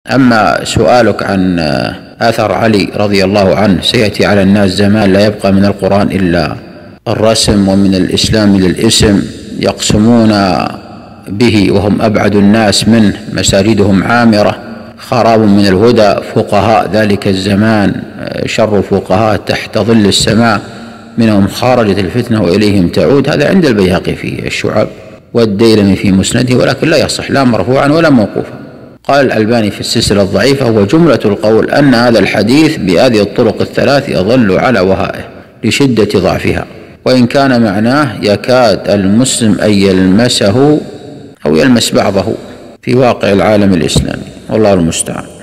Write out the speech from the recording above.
أما سؤالك عن أثر علي رضي الله عنه: سيأتي على الناس زمان لا يبقى من القرآن إلا الرسم، ومن الإسلام للإسم، يقسمون به وهم أبعد الناس منه، مساجدهم عامرة، خراب من الهدى، فقهاء ذلك الزمان شر فقهاء تحت ظل السماء، منهم خرجت الفتنة وإليهم تعود. هذا عند البيهقي في الشعب والديلمي في مسنده، ولكن لا يصح لا مرفوعا ولا موقوفا. قال الألباني في السلسلة الضعيفة: وجملة القول أن هذا الحديث بهذه الطرق الثلاث يظل على وهائه لشدة ضعفها، وإن كان معناه يكاد المسلم أن يلمسه أو يلمس بعضه في واقع العالم الإسلامي، والله المستعان.